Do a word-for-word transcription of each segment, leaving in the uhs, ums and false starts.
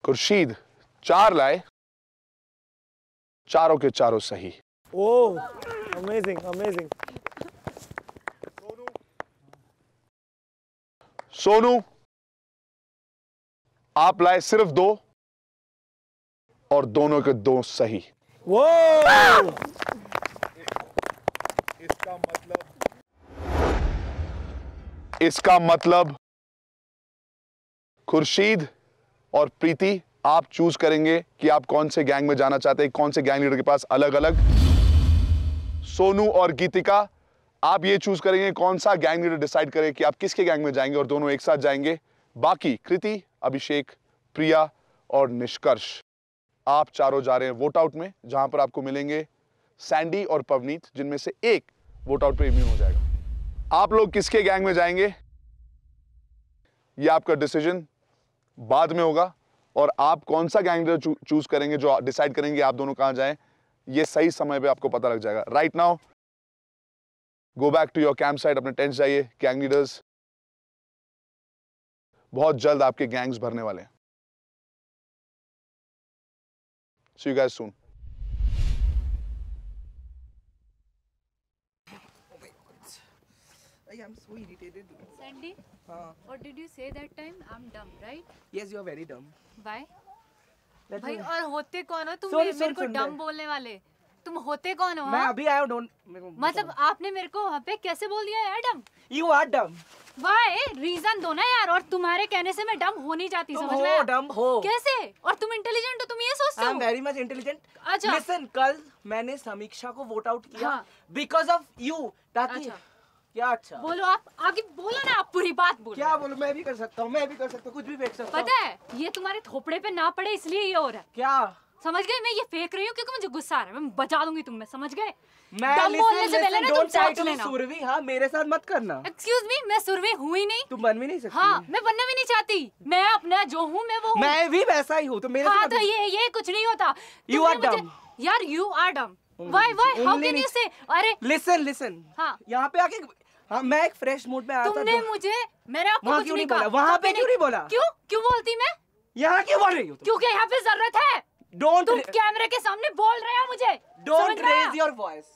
खुर्शीद चार लाए, चारों के चारों सही। ओह, अमेजिंग अमेजिंग। सोनू आप लाए सिर्फ दो और दोनों के दो सही। वो इसका मतलब इसका मतलब खुर्शीद और प्रीति आप चूज करेंगे कि आप कौन से गैंग में जाना चाहते हैं, कौन से गैंग लीडर के पास अलग अलग। सोनू और गीतिका आप ये चूज करेंगे कौन सा गैंग लीडर डिसाइड करे कि आप किसके गैंग में जाएंगे और दोनों एक साथ जाएंगे। बाकी कृति, अभिषेक, प्रिया और निष्कर्ष आप चारों जा रहे हैं वोट आउट में, जहां पर आपको मिलेंगे सैंडी और पवनीत, जिनमें से एक वोट आउट पे इम्यून हो जाएगा। आप लोग किसके गैंग में जाएंगे ये आपका डिसीजन बाद में होगा, और आप कौन सा गैंग लीडर चू, चूज करेंगे जो डिसाइड करेंगे आप दोनों कहां जाएं, ये सही समय पे आपको पता लग जाएगा। Right now go back to your camp site, अपने टेंट जाइए। गैंग लीडर्स बहुत जल्द आपके गैंग्स भरने वाले हैं। See you guys soon. I am so irritated. Sandy, हाँ. what did you say that time? I'm dumb, right? Yes, you are very dumb. Why? Let भाई me- और होते कौन हो तुम? सुन, मेरे सुन, मेरे को सुन, डम मैं- बोलने वाले तुम होते कौन हो? मैं हाँ? अभी आया हूँ, don't मेरे को मतलब बताओ। आपने मेरे को वहाँ पे कैसे बोल दिया यार डम? You are dumb. Why reason दो ना यार, और तुम्हारे कहने से मैं डम हो नहीं जाती, तुम समझ हो में आया? dumb हो। कैसे? और तुम इंटेलिजेंट हो, तुम ये सोचते I हो? am very much intelligent. अच्छा। Listen, कल मैंने समीक्षा को वोट आउट किया हाँ। because of you. ताकि अच्छा। क्या अच्छा? बोलो आप आगे बोलो ना, आप पूरी बात बोलो। क्या बोलूं? मैं भी कर सकता हूँ, मैं भी कर सकता हूँ, कुछ भी फेंक सकता हूँ। पता है ये तुम्हारे थोपड़े पे ना पड़े इसलिए ये हो रहा है। क्या? समझ गए? मैं ये फेंक रही हूँ क्योंकि मुझे गुस्सा आ रहा है, मैं बचा दूंगी तुम्हें, समझ गए? मैं डम बोलने listen, से पहले listen, ना तुम don't try सोच to be लेना। सुरभि, हाँ मेरे साथ मत करना। एक्सक्यूज मी, मैं सुरभि हुई नहीं। तुम बन भी नहीं सकती। हाँ, मैं बनना भी नहीं चाहती। मैं अपना जो हूँ मैं वो हूँ। मैं भी वैसा ही हूँ, तो मेरे हाँ से तो ये ये कुछ नहीं होता। You तुमने are मुझे- dumb. यार you are dumb. Why why how can you say? अरे लिसन लिसन हाँ। यहाँ पे आके हाँ मैं एक फ्रेश मूड में आया था। तुमने दो- मुझे मैंने आपको वहाँ कुछ क्यों नहीं नहीं कहा। बोला? वहाँ कभी पे क्यों नहीं बोला? क्यों क्यों बोलती मैं? यहाँ क्यों बोल रही हो तुम? क्योंकि यहाँ पे जरूरत है। डोंट तुम कैमरे के सामने बोल रहे हो मुझे। डोंट समझ में आया? Raise your voice.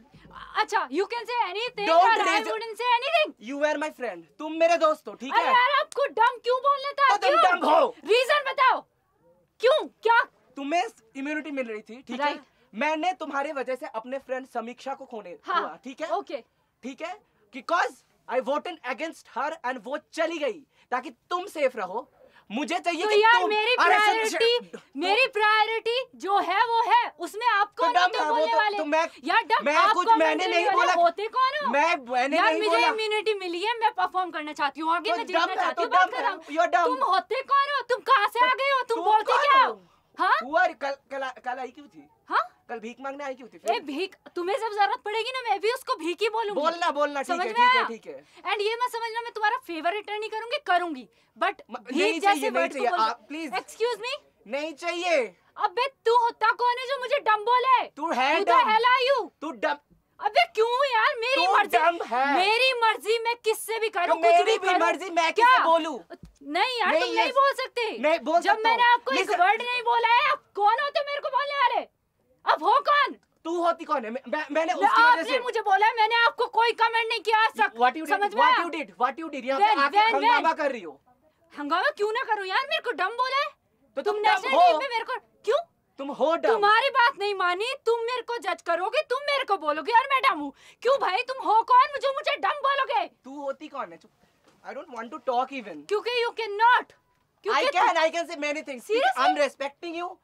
अच्छा you can say anything Don't और I raise your- wouldn't say anything. You are my friend, तुम मेरे दोस्त हो, ठीक अरे है? यार आपको डम क्यों बोलना था? तो तुम क्यों? dumb हो। रीजन बताओ। क्यों? क्या? तुम्हें इम्यूनिटी मिल रही थी, ठीक है? Right. मैंने तुम्हारे वजह से अपने फ्रेंड समीक्षा को खोने हाँ, हुआ, ठीक है? ओके। ठीक है? Because I voted against her and वो चली गई ताकि तुम सेफ रहो। मुझे चाहिए तो कि यार तुम मेरी अरे सुन- प्रायोरिटी सुन- मेरी प्रायोरिटी जो है वो है, उसमें आप तो कौन डम होते है, वो बोलने तो- वाले? तो मैं- यार डम मैं आप कुछ कौन मैंने बोलने नहीं वाले? बोला। होते कौन हो? मैं मैंने यार नहीं मुझे बोला। इम्यूनिटी मिली है, मैं परफॉर्म करना चाहती हूँ आगे, तो मैं डम जीतना है, चाहती तो हूँ, बात डम कर रहा है, हूँ। you are dumb। तुम होते कौन हो? तुम कहाँ से आ गए हो? तुम तू बोलते कौन क्या हो? हो? हाँ हुआ कल कल कल आई क्यों थी? हाँ कल भीख मांगने आई क्यों थी? ए फिर? भीख, तुम्हें जब जरूरत पड़ेगी ना मैं भी उसको भीख ही बोलूंगी। बोलना बोलना ठीक समझ है में ठीक है आया? ठीक है। एंड ये मत समझना मैं तुम्हारा फेवर रिटर्न नहीं करूंगी, करूंगी बट म- भीख नहीं जैसे चाहिए, नहीं वर्ड चाहिए, को आप please। एक्सक्यूज मी, नहीं चाहिए। अबे तू होता कौन है जो मुझे डम बोले? तू है Who the dumb। hell are you? तू डम अबे क्यों यार? मेरी तू मर्जी dumb है। मेरी मर्जी, मैं किससे भी करूं, तो कुछ मेरी भी भी करूं। मर्जी, मैं क्या? किसे बोलूं? नहीं यार नहीं, तुम नहीं yes। बोल सकते। नहीं, बोल जब सकता मैंने हूं। आपको एक Listen। वर्ड नहीं बोला है, आप कौन होते मेरे को बोलने वाले? अब हो कौन? तू होती कौन है? मैं, मैं, मैंने मैं- उसकी वजह आपने से मुझे बोला है, मैंने आपको कोई कमेंट नहीं किया आज तक। व्हाट यू डिड समझ में व्हाट आया? You did what you did यहाँ When, पे आके when, हंगामा when? कर रही हो। हंगामा क्यों ना करूं यार? मेरे को डम बोला है तो तुम तुम नेशनल dumb हो। टीम में मेरे को क्यों? तुम हो डम। तुम्हारी बात नहीं मानी, तुम मेरे को जज करोगे, तुम मेरे को बोलोगे यार मैं डम हूँ। क्यों भाई? तुम हो कौन मुझे मुझे डम बोलोगे? तू होती कौन है? चुप। I don't want to talk even. क्योंकि you can not. I can I can say many things. Seriously? I am respecting you.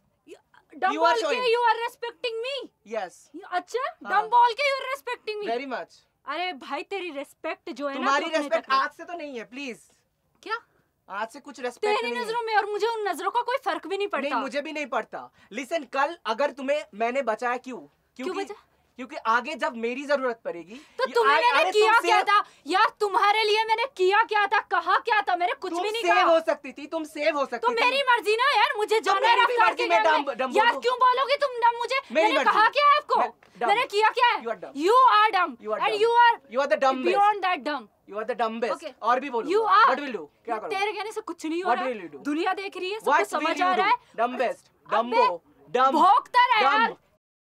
Dumb You are बोल के showing- you are respecting me. Yes अच्छा हाँ। डम बोल के you are respecting me. Very much. अरे भाई तेरी respect जो है ना तुम्हारी तू अपने रेस्पेक्ट तक रख। आज से तो नहीं है प्लीज। क्या? आज से कुछ रेस्पेक्ट तेरी नहीं है। नजरों में और मुझे उन नजरों का कोई फर्क भी नहीं पड़ता। नहीं मुझे भी नहीं पड़ता। लिसन कल अगर तुम्हें मैंने बचाया क्यों? क्यों बचा? क्योंकि आगे जब मेरी जरूरत पड़ेगी तो तुम्हें मैंने किया क्या था यार? तुम्हारे लिए मैंने किया क्या था? कहा क्या था? मैंने कुछ भी नहीं कहा। सेव हो सकती थी, तुम सेव हो सकती तो थी। मेरी मर्जी ना यार, मुझे जाना है रफ्तार के गैंग में। यार क्यों बोलोगे तुम डम? मुझे मैंने कहा क्या है आपको? मैंने किया क्या है? You are dumb and you are you are the dumb beyond that dumb. You are the dumbest. Okay. और भी बोलो। You are. What will you do? क्या करोगे? तेरे कहने से कुछ नहीं हो What रहा। will you do? दुनिया देख रही है, What सबको समझ will you आ रहा do? है। Dumbest, अबे, dumbo, dumb, भौंकता रहा dumb, यार।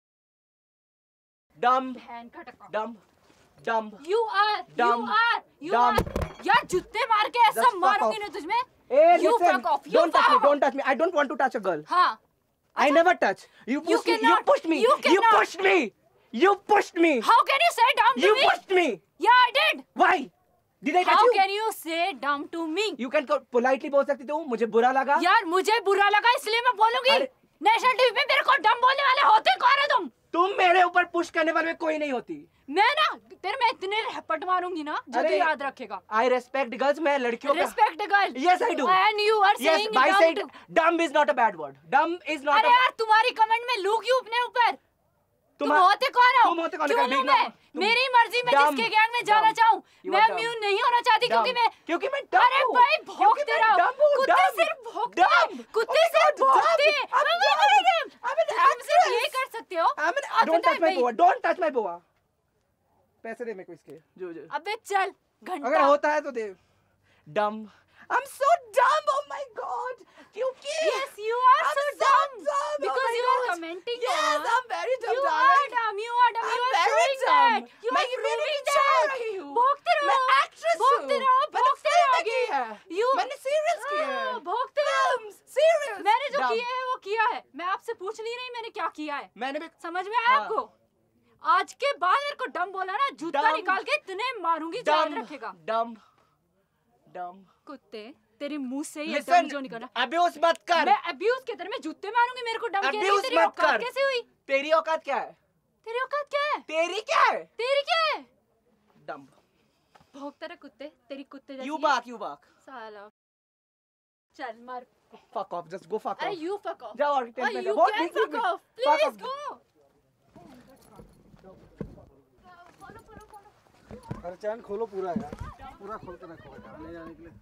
dumb, बहन का टका। dumb, dumb. You are, you Dumb. are, you Dumb. are। यार जूते मार के ऐसा Just fuck मारूंगी off. ना तुझमें। Hey, You listen. fuck off. You Don't touch fuck me. off. Don't touch me. I don't want to touch a girl. हाँ। I never touch. You You pushed me. You cannot. pushed me. You You cannot. pushed me. You pushed me. How can you say dumb to You me? pushed me. Yeah, I did. Why? Did I touch How you? can you say dumb to me? You can politely बोल सकती थी मुझे बुरा लगा। यार मुझे बुरा लगा इसलिए मैं बोलूंगी। अरे- नेशनल टीवी पे मेरे को डम बोलने वाले होते कौन है तुम? तुम मेरे ऊपर पुश करने वाले कोई नहीं होती। मैं ना तेरे में इतने रपट मारूंगी ना जो तू अरे- याद रखेगा। I respect girls. मैं लड़कियों का Respect girl. Yes, I do. And you are Yes, saying by dumb saying to- dumb is not a bad word. Dumb is not अरे a यार तुम्हारी कमेंट में लू क्यों अपने ऊपर? तुम तुम- होते कौन हो? तुम होते कौन हो? क्यों Big लूं no. मैं? तुम- मेरी मर्जी में Dumb. जिसके गैंग में जाना Dumb. चाहूँ You मैं are dumb. म्यून नहीं होना चाहती क्योंकि Dumb. मैं क्योंकि मैं dumb अरे हूँ। भाई क्योंकि भौंकते मैं रहो। dumb हूँ, कुत्ते dumb. सिर्फ भौंकते हैं। Dumb. कुत्ते Oh my सिर्फ God, भौंकते dumb. हैं। I'm I'm dumb. dumb. I'm an तुम सिर्फ actress. ये कर सकते हो। I mean, अब don't पता touch है my भाई- boa. Don't touch my boa. पैसे दे मेरे को इसके। जो जो। अबे चल अगर घंटा। होता है तो दे। Dumb. I'm so dumb. Oh my God. क्योंकि Yes, you are I'm so so dumb. dumb. Because Oh my you are God. commenting Yes, on- I'm very dumb. You darling. are dumb. You are dumb. You I'm are very showing dumb. that. You मैं are ये मेरे proving पीछे आ that. रही हूँ। भौंकते रहो। मैं actress भौंकते हूँ। रहो। मैंने भौंकते film रहोगे। की है। You- मैंने serials की है। हाँ, भौंकते रहो। Films, serials. मैंने जो Dumb. किया है वो किया है। मैं आपसे पूछ नहीं रही मैंने क्या किया है। मैंने भी समझ में आया हाँ। आपको? आज के बाद मेरे को डम बोला ना जूता Dumb. निकाल के इतने मारूंगी याद dumb, रखेगा। dumb, dumb. कुत्ते तेरी मुंह से ये Listen, डम जो निकला। abuse मत कर। मैं अब्यूज के तरह मैं जूते मारूंगी मेरे को डम के Abuse तेरी मत औकात कर। कैसे हुई? तेरी औकात क्या है? तेरी औकात क्या है? तेरी क्या है? तेरी क्या है? Dumb. भौंकता रहा कुत्ते तेरी कुत्ते जैसी You है। bark, you bark. साला चल मार। Fuck off, just go fuck अरे off. you fuck off। जाओ और टेंट अरे में you जाओ। can What? fuck off। Fuck Please off. go। अरे चैन खोलो पूरा यार, पूरा खोल के रखो यार, ले जाने के लिए।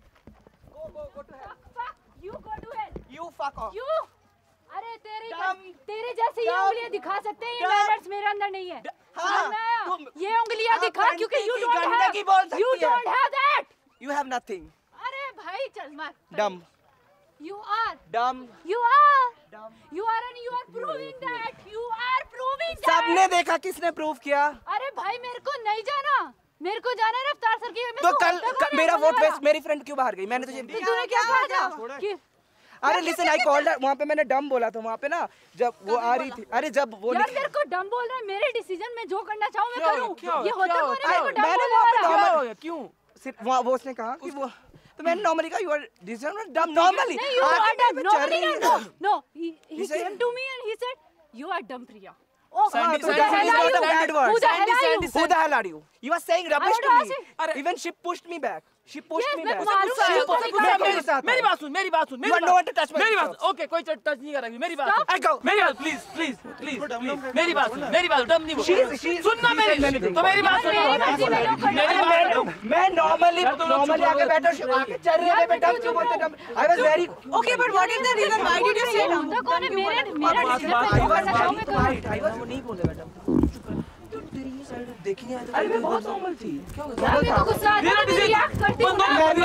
Go, go, go to hell. Fuck, fuck, you go to hell। You fuck off. You अरे तेरे Dumb. तेरे जैसे ये Dumb. उंगलियां दिखा सकते हैं ये Dumb. मैनर्स मेरे अंदर नहीं है। हाँ, समझ में आया? तुम- ये उंगलियां आप दिखा क्योंकि घंटे you की don't गंडकी बोल have you सकती है। don't have that। You have nothing. अरे भाई चल मार। Dumb. You are Dumb. you are Dumb. you are and you are proving that you are proving that। सबने देखा किसने प्रूव किया? अरे भाई मेरे को नहीं जाना, मेरे को जाना है रफ्तार सर की। मैं तो तो कल तक क- होने मेरा बोलने वोट वाला। वेस्ट मेरी फ्रेंड क्यों बाहर गई? मैंने तुझे तो तूने क्या कहा था? कि- अरे लिसन आई कॉल्ड वहाँ पे मैंने डम बोला था वहाँ पे ना जब वो आ रही थी। अरे जब वो यार निकली- मेरे को डम बोल रहा है, मेरे डिसीजन में जो करना चाहूँ मैं क्या हो करूँ। गया? क्या हो ये गया? होता क्या कौन हो है गया? मेरे को डम मैंने बोलने वहाँ पे वाला? नॉर्मल क्यों सिर्फ वहाँ वो उसने कहा कि वो तो मैंने नॉर्मली कहा you are decision dumb normally नहीं, you are dumb. Normally no, no. He he He said- came to me and he said, "You are dumb, Priya." Oh, Sandy, who the Sandy, hell is are not you? a bad word. Who the hell are you? Who the hell are you? You are saying rubbish I to want me. to ask Even she pushed me back. She pushed Yes, me मैं back. मारूंगी, गुस्सा है, you गुस्सा- को गुस्सा निकाल मेरे दो। गुस्सा आता है। मेरी बात सुन मेरी बात सुन You मेरी are no one to touch my मेरी बात stuff. ओके कोई टच नहीं करेगी मेरी बात Stop. I go. मेरी बात प्लीज प्लीज प्लीज मेरी बात सुन मेरी बात डम नहीं बोल She's- she's- सुनना she said many मेरी things. तो मेरी बात यार, मेरी सुन मर्जी में लोग करना मेरी है। बात मैं मैं नॉर्मली यार, तुम लोग नॉर्मली चुप आके रहो। बैठो आके चल रहे थे बेटा क्यों बोलते dumb I was very Okay, but what is the reason? Why did you say dumb? होता कौन है? मेरे मेरा बात- डिसीजन बात- में जो बात- करना चाहूँ मैं बात- करूँ। आई वाज नहीं बोले बेटा देखी नहीं अरे मैं बहुत नॉर्मल थी क्या यार, मेरे को गुस्सा आता है, मैं react करती हूँ ना। मैं भी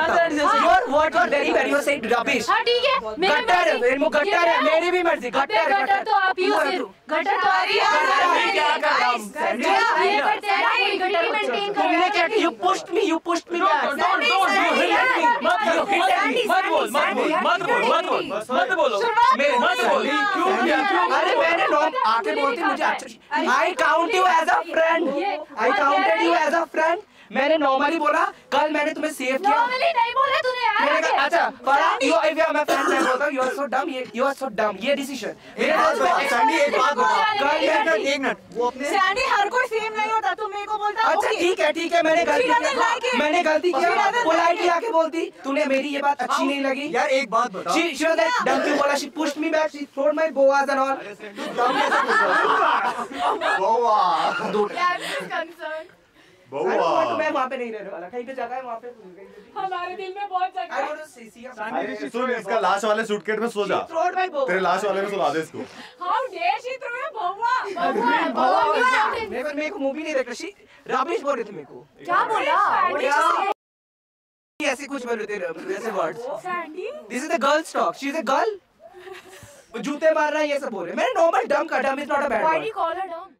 your word were very very you said rubbish हाँ ठीक है, मेरी गटर है मेरी मर्जी। गटर है मेरी भी मर्जी अबे गटर है गटर तो आप ही हो फिर। गटर तो आप ही हो। मैं क्या कर रहा हूं ये करते हैं ना, कोई गटर मेंटेन कर तुमने क्या you pushed me you pushed me back don't don't you hit me मत मत बोल मत बोल मत बोल मत बोल मत बोलो मेरे मत बोल क्यों क्या क्यों अरे मैंने नॉम आके बोलती मुझे अच्छा I count you as a friend I counted you as a friend मैंने नॉर्मली बोला कल मैंने तुम्हें सेव किया नॉर्मली नहीं बोले तूने यार। मैंने आगे। कहा अच्छा फरा you if you are my friend मैं बोलता हूं यू आर सो डम ये यू आर सो डम ये डिसीजन सैंडी एक बात कल मैं एक मिनट वो अपने सैंडी हर कोई सेम नहीं होता तुम मेरे को बोलता अच्छा ठीक है ठीक है मैंने गलती किया मैंने गलती किया पोलाइटली आके बोलती तूने मेरी ये बात अच्छी नहीं लगी यार एक बात बता she she was like डम क्यों बोला she pushed me back she throwed my boas and all बउआ मैं वहाँ पे नहीं रहने वाला कहीं पे जगह है वहाँ पे हमारे दिल में बहुत जगह I है। want to see see अरे सुन इसका लाश वाले सूटकेस में सो जा throwed my boas तेरे लाश वाले में सुला दे इसको How dare she throw a भौवा? भौवा मेरे को मेरे को मूवी नहीं देख रही रबिश बोल रही थी मेरे को क्या बोला? ऐसे कुछ बोल रहे थे ऐसे words Sandy this is the girls talk she is a girl जूते मार रहा है ये सब बोल रहे मैंने नॉर्मल डम का dumb is not a bad Why do word you call her dumb?